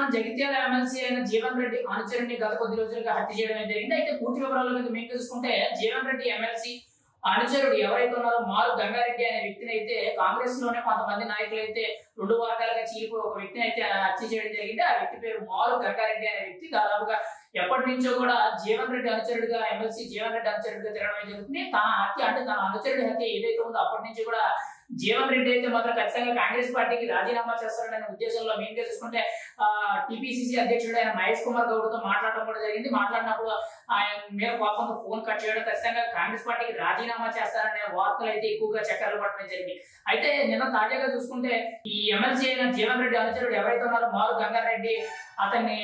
Jagtial MLC అయిన జీవన్ రెడ్డి అనుచరుని గత కొద్ది రోజులుగా హత్య చేయడం జరిగింది. అయితే పూర్తి వివరాలు మీకు చూసుకుంటే జీవన్ రెడ్డి ఎమ్మెల్సీ అనుచరుడు ఎవరైతే ఉన్నారో మారు గంగారెడ్డి అనే వ్యక్తిని అయితే కాంగ్రెస్ లోనే కొంతమంది నాయకులు అయితే 2 వర్గాలుగా చీలిపోయి ఒక వ్యక్తిని అయితే హత్య చేయడం జరిగింది. ఆ వ్యక్తి పేరు మారు గంగారెడ్డి అనే వ్యక్తి దాదాపుగా ఎప్పటి నుంచో కూడా జీవన్ రెడ్డి అనుచరుడిగా ఎమ్మెల్సీ జీవన్ రెడ్డి అనుచరుడిగా తిరగడం జరుగుతుంది. తన హత్య అంటే తన అనుచరుడి హత్య ఏదైతే ఉందో అప్పటి నుంచి కూడా జీవన్ రెడ్డి అయితే మాత్రం ఖచ్చితంగా కాంగ్రెస్ పార్టీకి రాజీనామా చేస్తారనే ఉద్దేశంలో మెయిన్ గా చూసుకుంటే టిపిసిసి అధ్యక్షుడు అయిన మహేష్ కుమార్ గౌడ్ తో మాట్లాడడం కూడా జరిగింది. మాట్లాడినప్పుడు ఆయన మీద కోపంతో ఫోన్ కట్ చేయడం, ఖచ్చితంగా కాంగ్రెస్ పార్టీకి రాజీనామా చేస్తారనే వార్తలు అయితే ఎక్కువగా చక్కర్లు పట్టడం జరిగింది. అయితే నిన్న తాజాగా చూసుకుంటే ఈ ఎమ్మెల్సీ అయిన జీవన్ రెడ్డి అనుచరుడు ఎవరైతే ఉన్నారో మారు గంగారెడ్డి అతన్ని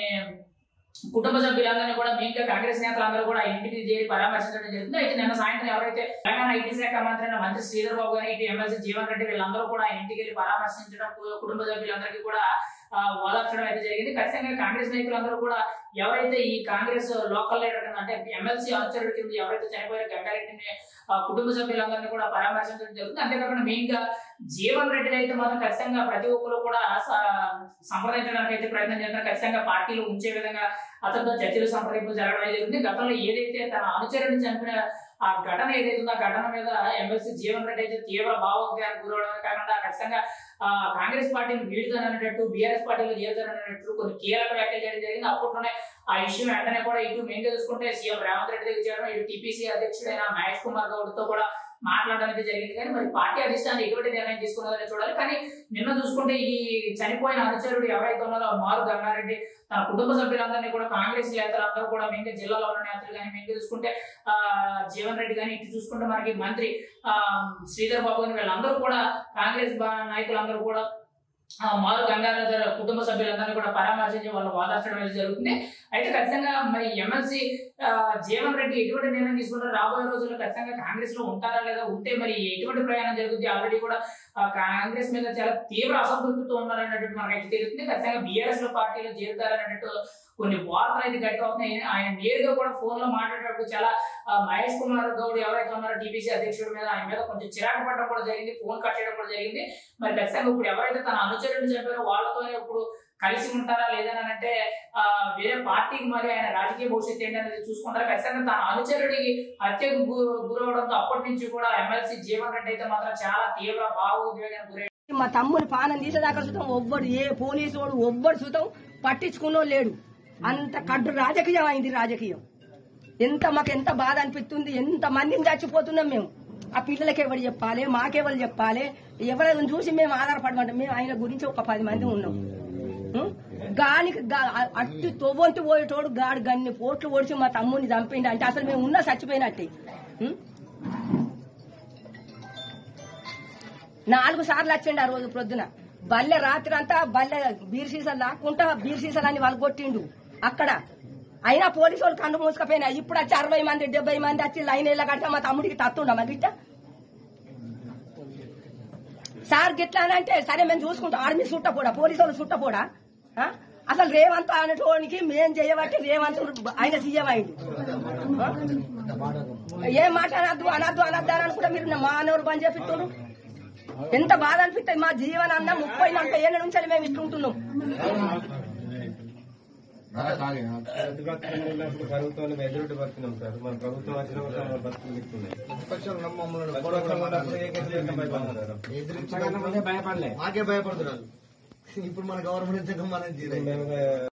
కుటుంబ సభ్యులందరినీ కూడా మెయిన్ గా కాంగ్రెస్ నేతలందరూ కూడా ఇంటికి చేరి పరామర్శించడం జరుగుతుంది. అయితే నిన్న సాయంత్రం ఎవరైతే తెలంగాణ ఐటీ శాఖ మంత్రి అయిన మంత్రి శ్రీధర్ బాబు గారు ఇటు ఎమ్మెల్సీ జీవన్ రెడ్డి వీళ్ళందరూ కూడా ఇంటికి వెళ్ళి పరామర్శించడం, కుటుంబ సభ్యులందరికీ కూడా ఓదార్చడం అయితే జరిగింది. ఖచ్చితంగా కాంగ్రెస్ నాయకులందరూ కూడా ఎవరైతే ఈ కాంగ్రెస్ లోకల్ లీడర్ కింద అంటే ఎమ్మెల్సీ అనుచరుడి కింద ఎవరైతే చనిపోయారో గంగారెడ్డిని కుటుంబ సభ్యులందరినీ కూడా పరామర్శించడం జరుగుతుంది. అంతేకాకుండా మెయిన్ గా జీవన్ రెడ్డిని అయితే మాత్రం ఖచ్చితంగా ప్రతి ఒక్కరు కూడా సంప్రదించడానికి అయితే ప్రయత్నం చేస్తున్నారు. ఖచ్చితంగా పార్టీలు ఉంచే విధంగా అతనితో చర్చలు సంప్రదింపులు జరగడం జరుగుతుంది. గతంలో ఏదైతే తన అనుచరుడిని చంపిన ఆ ఘటన ఏదైతే ఉందో ఆ ఘటన మీద ఎమ్మెల్సీ జీవన్ రెడ్డి అయితే తీవ్ర భావోద్వేగానికి గురవడమే కాకుండా ఖచ్చితంగా కాంగ్రెస్ పార్టీని వీడుతాననేటట్టు బీఆర్ఎస్ పార్టీలో చేరుతాననేటట్టు కొన్ని కీలక వ్యాఖ్యలు చేయడం జరిగింది. అప్పట్లోనే ఆ ఇష్యూ వెంటనే కూడా ఇటు మెయిన్ గా చూసుకుంటే సీఎం రేవంత్ రెడ్డి దగ్గర చేయడం, ఇటు టీపీసీ అధ్యక్షుడైన మహేష్ కుమార్ గౌడ్ తో కూడా మాట్లాడడం అయితే జరిగింది. కానీ మరి పార్టీ అధిష్టానం ఎటువంటి నిర్ణయం తీసుకున్నదని చూడాలి. కానీ నిన్న చూసుకుంటే ఈ చనిపోయిన అనుచరుడు ఎవరైతే ఉన్నారో మారు గంగారెడ్డి తన కుటుంబ సభ్యులందరినీ కూడా కాంగ్రెస్ నేతలందరూ కూడా మెయిన్ జిల్లాలో ఉన్న నేతలు కానీ మెయిన్ చూసుకుంటే జీవన్ రెడ్డి కానీ ఇటు చూసుకుంటే మనకి మంత్రి శ్రీధర్ బాబు గాని వీళ్ళందరూ కూడా కాంగ్రెస్ నాయకులందరూ కూడా మారు గంగారెడ్డి కుటుంబ సభ్యులందరినీ కూడా పరామర్శించి వాళ్ళు ఓదార్చడం అనేది జరుగుతుంది. అయితే ఖచ్చితంగా మరి ఎమ్మెల్సీ జీవన్ రెడ్డి ఎటువంటి నిర్ణయం తీసుకుంటారు, రాబోయే రోజుల్లో ఖచ్చితంగా కాంగ్రెస్ లో ఉంటారా లేదా, ఉంటే మరి ఎటువంటి ప్రయాణం జరుగుతుంది, ఆల్రెడీ కూడా కాంగ్రెస్ మీద చాలా తీవ్ర అసంతృప్తితో ఉన్నారనేటువంటి మనకైతే తెలుస్తుంది. ఖచ్చితంగా బీఆర్ఎస్ లో పార్టీలో చేరుతారనేటట్టు కొన్ని వార్తలు అయితే గట్టిగా అవుతున్నాయి. ఆయన నేరుగా కూడా ఫోన్ లో మాట్లాడేటప్పుడు చాలా మహేష్ కుమార్ గౌడ్ ఎవరైతే ఉన్నారో టీపీసీ అధ్యక్షుడి మీద ఆయన మీద కొంచెం చిరాకు పడడం కూడా జరిగింది, ఫోన్ కట్ చేయడం కూడా జరిగింది. మరి ఖచ్చితంగా ఇప్పుడు ఎవరైతే తన అనుచరుడిని చెప్పారో వాళ్ళతోనే ఇప్పుడు కలిసి ఉంటారా లేదని అంటే వేరే పార్టీకి మరి ఆయన రాజకీయ భవిష్యత్తు ఏంటనేది చూసుకుంటారు. ఖచ్చితంగా తన అనుచరుడికి హత్యకు గురవడంతో అప్పటి నుంచి కూడా ఎమ్మెల్సీ జీవన్ రెడ్డి అయితే మాత్రం చాలా తీవ్ర భావోద్వేగానికి గురై మా తమ్ముని పానం తీసేదాకా చూద్దాం ఒవ్వడు ఏ పోలీసు వాడు ఒవ్వడు చూద్దాం పట్టించుకున్నో లేడు. అంత కడ్డు రాజకీయం అయింది. రాజకీయం మాకు ఎంత బాధ అనిపిస్తుంది. ఎంత మందిని చచ్చిపోతున్నాం మేము. ఆ పిల్లలకి ఎవరు చెప్పాలి, మాకెవరు చెప్పాలి, ఎవరైనా చూసి మేము ఆధారపడమంటాం. మేము ఆయన గురించి ఒక 10 మంది ఉన్నాం. గాలికి అట్టు తొవ్వంటి పోయేటోడు గాడు గన్ని పోట్లు ఓడిచి మా తమ్ముని చంపిండి అంటే అసలు మేము ఉన్నా చచ్చిపోయినట్టే. 4 సార్లు వచ్చిండు ఆ రోజు ప్రొద్దున. బల్లె రాత్రి అంతా బల్లె బీర్ సీసాలు లాక్కుంటా బీర్ సీసాలని వాళ్ళు కొట్టిండు అక్కడ. అయినా పోలీసు వాళ్ళు కన్ను మూసుకపోయినా. ఇప్పుడు వచ్చి 60 మంది 70 మంది వచ్చి లైన్ ఇలా కడితే మా తమ్ముడికి తత్తుండ మరి గిట్ట సార్ గిట్లా అని అంటే సరే మేము చూసుకుంటాం. ఆర్మీ చుట్టపోడా, పోలీసు వాళ్ళు చుట్టపోడా. అసలు రేవంత్ అనేటోనికి మేం చేయబట్టి రేవంత్ ఆయన సీఎం అయింది. ఏం మాట అనద్దు అనద్దు అనద్దు అని కూడా మీరు మా అనవరు పని చేపిస్తున్నారు. ఎంత బాధ అనిపిస్తుంది. మా జీవనాన్న 30-40 ఏళ్ల నుంచి మేము ఇస్తుంటున్నాం. ప్రభుత్వాన్ని ఎదురుటి బతున్నాం సార్. మన ప్రభుత్వం వచ్చిన బతుకులు భయపడలే, మాకే భయపడుతున్నారు. ఇప్పుడు మన గవర్నమెంట్ మనం